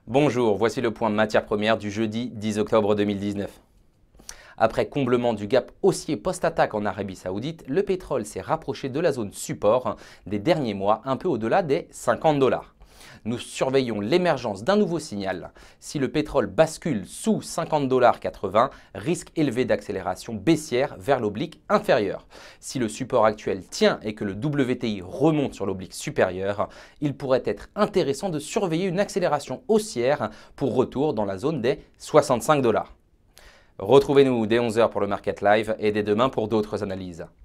Bonjour, voici le point de matières premières du jeudi 10 octobre 2019. Après comblement du gap haussier post-attaque en Arabie Saoudite, le pétrole s'est rapproché de la zone support des derniers mois, un peu au-delà des 50 $. Nous surveillons l'émergence d'un nouveau signal. Si le pétrole bascule sous 50,80 $, risque élevé d'accélération baissière vers l'oblique inférieur. Si le support actuel tient et que le WTI remonte sur l'oblique supérieur, il pourrait être intéressant de surveiller une accélération haussière pour retour dans la zone des 65 $. Retrouvez-nous dès 11 h pour le Market Live et dès demain pour d'autres analyses.